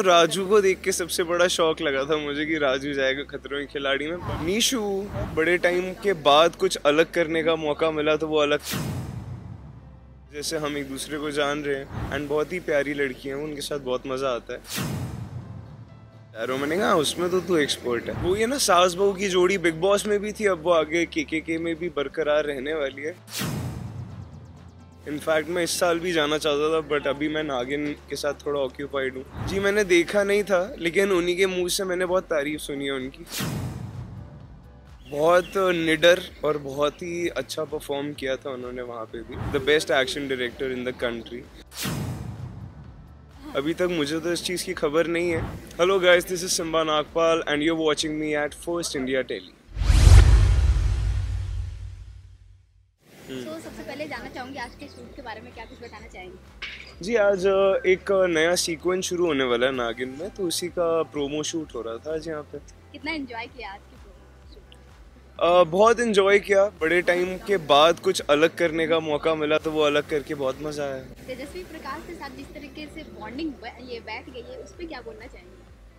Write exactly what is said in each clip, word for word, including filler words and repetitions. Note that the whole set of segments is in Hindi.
तो राजू को देख के सबसे बड़ा शौक लगा था मुझे कि राजू जाएगा खतरों के खिलाड़ी में। नीशू बड़े टाइम के बाद कुछ अलग करने का मौका मिला तो वो अलग, जैसे हम एक दूसरे को जान रहे हैं एंड बहुत ही प्यारी लड़की हैं, उनके साथ बहुत मजा आता है। यारों मैंने कहा उसमें तो तू एक्सपर्ट है। वो ये ना सास बहू की जोड़ी बिग बॉस में भी थी, अब वो आगे के के के में भी बरकरार रहने वाली है। इनफैक्ट मैं इस साल भी जाना चाहता था बट अभी मैं नागिन के साथ थोड़ा ऑक्यूपाइड हूँ। जी मैंने देखा नहीं था लेकिन उन्हीं के मुंह से मैंने बहुत तारीफ सुनी है उनकी। बहुत निडर और बहुत ही अच्छा परफॉर्म किया था उन्होंने वहाँ पे भी। The best action director in the country. अभी तक मुझे तो इस चीज़ की खबर नहीं है। Hello guys, this is Simba Nagpal and you are watching me at first India telly. तो सबसे पहले जानना चाहूंगी आज के शूट के बारे में, क्या कुछ बताना चाहेंगे? जी आज एक नया सीक्वेंस शुरू होने वाला है नागिन में, तो उसी का प्रोमो शूट हो रहा था आज यहाँ पे। कितना एंजॉय किया आज की प्रोमो शूट? uh, बहुत एंजॉय किया। बड़े टाइम के बाद कुछ अलग करने का मौका मिला तो वो अलग करके बहुत मजा आया। तेजस्वी प्रकाश के साथ जिस तरीके से बॉन्डिंग ये बैठ गई है, उस पर क्या बोलना चाहेंगे?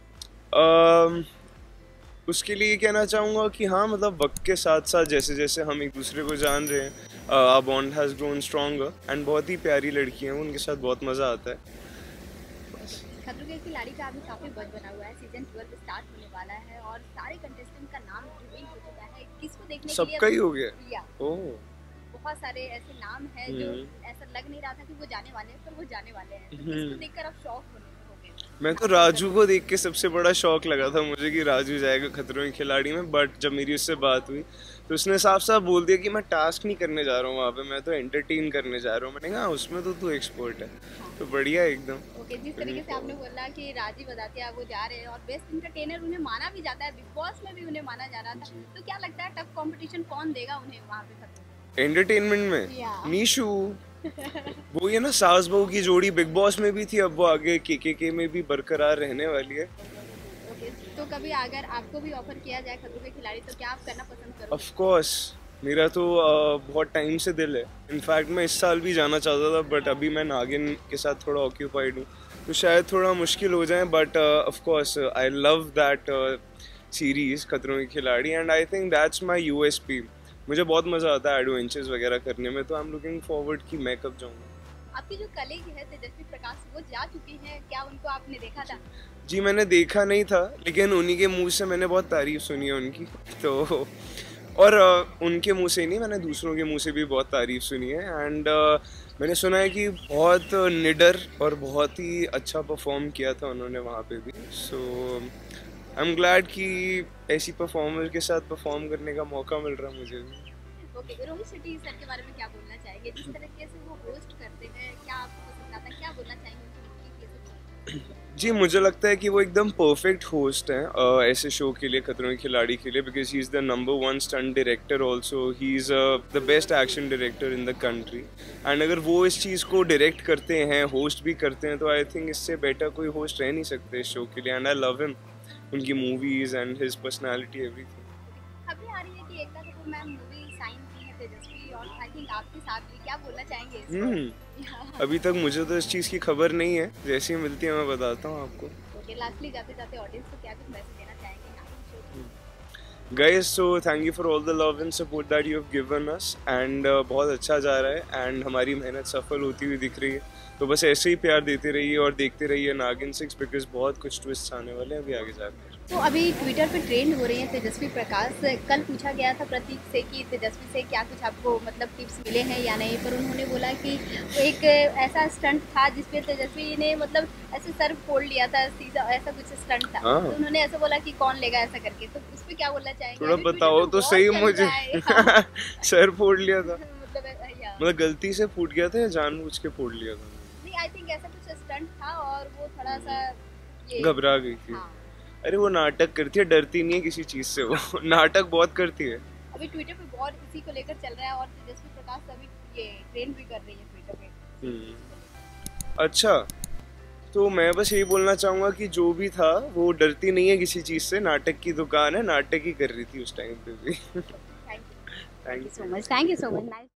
uh, उसके लिए कहना चाहूँगा कि हाँ, मतलब वक्त के साथ साथ जैसे जैसे हम एक दूसरे को जान रहे हैं, our bond has grown stronger and बहुत ही प्यारी लड़की हैं, उनके साथ बहुत मज़ा आता है। खतरों के खिलाड़ी का अभी काफी बज बना हुआ है, सीजन ट्वेल्व स्टार्ट होने वाला है और सारे कंटेस्टेंट का नाम रिवील हो चुका है। किसको देखने के लिए सबका ही हो गया? ओह, बहुत सारे ऐसे नाम हैं जो ऐसा लग नहीं रहा था कि वो जाने वाले हैं, पर वो जाने वाले हैं। तो किसको देखकर आप शॉक हो गए? मैं तो राजू को देख के सबसे बड़ा शौक लगा था मुझे कि राजू जाएगा खतरों के खिलाड़ी में, बट जब मेरी उससे बात हुई तो उसने साफ साफ बोल दिया कि मैं टास्क नहीं करने जा रहा हूँ वहाँ पे, मैं तो एंटरटेन करने जा रहा हूँ। मैंने कहा उसमें तो तू एक्सपर्ट है, तो बढ़िया एकदम। ओके, जिस तरीके से आपने बोला कि राजीव बदातिया वो जा रहे हैं और बेस्ट इंटरटेनर उन्हें माना भी जाता है, बिग बॉस में भी उन्हें माना जा रहा था, तो क्या लगता है टफ कंपटीशन कौन देगा उन्हें वहाँ पे एंटरटेनमेंट में? नीशू वो ये ना सास बहू की जोड़ी बिग बॉस में भी थी, अब वो आगे के के के में भी बरकरार रहने वाली है। ओके, तो कभी अगर आपको भी ऑफर किया जाए खतरों के खिलाड़ी तो क्या आप करना पसंद करोगे? ऑफ कोर्स, मेरा तो uh, बहुत टाइम से दिल है। इनफैक्ट मैं इस साल भी जाना चाहता था बट अभी मैं नागिन के साथ थोड़ा ऑक्यूपाइड हूँ, तो शायद थोड़ा मुश्किल हो जाए। But of course I love that series Khatron Ke Khiladi and I think that's my USP. मुझे बहुत मजा आता है एडवेंचर्स वगैरह करने में, तो आई एम लुकिंग फॉरवर्ड कि मैं कब जाऊंगा। आपकी जो कलीग है तेजस्वी प्रकाश, वो जा चुकी हैं, क्या उनको आपने देखा था? जी मैंने देखा नहीं था लेकिन उन्हीं के मुंह से मैंने बहुत तारीफ सुनी है उनकी, तो और uh, उनके मुंह से नहीं, मैंने दूसरों के मुंह से भी बहुत तारीफ सुनी है एंड uh, मैंने सुना है कि बहुत निडर और बहुत ही अच्छा परफॉर्म किया था उन्होंने वहाँ पे भी। सो आई एम ग्लैड कि ऐसी परफॉर्मर के साथ परफॉर्म करने का मौका मिल रहा है मुझे भी। ओके, रोहित शेट्टी सर के बारे में क्या बोलना चाहेंगे? जिस तरीके से वो होस्ट करते हैं, क्या आपको पसंद आता है, क्या बोलना चाहेंगे उनकी? जी मुझे लगता है कि वो एकदम परफेक्ट होस्ट हैं uh, ऐसे शो के लिए, खतरों के खिलाड़ी के लिए, because he is the number one stunt director also, he is the best action director in the country and अगर वो इस चीज़ को डायरेक्ट करते हैं, होस्ट भी करते हैं, तो आई थिंक इससे बेटर कोई होस्ट रह नहीं सकते इस शो के लिए एंड आई लव हिम, उनकी movies and his personality everything. अभी आ रही है कि Ekta Kapoor ma'am movie sign की है तेजस्वी और आई थिंक आपके साथ भी, क्या बोलना चाहेंगे इस हम्म अभी तक मुझे तो इस चीज़ की खबर नहीं है, जैसी मिलती है मैं बताता हूँ आपको। ओके, लास्टली जाते जाते ऑडियंस को क्या कुछ मैसेज देना चाहेंगे? Guys, so thank you for all the love and support that you have given us and uh, बहुत अच्छा जा रहा है एंड हमारी मेहनत सफल होती हुई दिख रही है, तो बस ऐसे ही प्यार देते रहिए और देखते रहिए नागिन सिक्स, बिकॉज बहुत कुछ ट्विस्ट आने वाले हैं अभी आगे जाकर। तो अभी ट्विटर पे ट्रेंड हो रही है तेजस्वी प्रकाश। कल पूछा गया था प्रतीक से कि तेजस्वी से क्या कुछ आपको मतलब टिप्स मिले हैं या नहीं, पर उन्होंने बोला कि एक ऐसा स्टंट था जिसपे तेजस्वी ने मतलब ऐसे सर फोड़ लिया था, सीधा ऐसा कुछ स्टंट था, तो उन्होंने ऐसा बोला कि कौन लेगा ऐसा करके, तो उस पे क्या बोलना चाहेंगे? थोड़ा बताओ तो सही मुझे। सर फोड़ लिया था मतलब गलती से फूट गया था या जानबूझ के फोड़ लिया था? नहीं, आई थिंक ऐसा कुछ स्टंट था और वो थोड़ा सा घबरा गई थी। हाँ। अरे वो नाटक करती है, डरती नहीं है किसी चीज से, वो नाटक बहुत करती है। अभी ट्विटर पे बहुत इसी को लेकर चल रहा है और तेजस्वी प्रकाश अभी ये ट्रेंड भी कर रही है ट्विटर पे। अच्छा, तो मैं बस यही बोलना चाहूंगा कि जो भी था वो डरती नहीं है किसी चीज से, नाटक की दुकान है, नाटक ही कर रही थी उस टाइम पे भी। Thank you, thank you so much, thank you so much.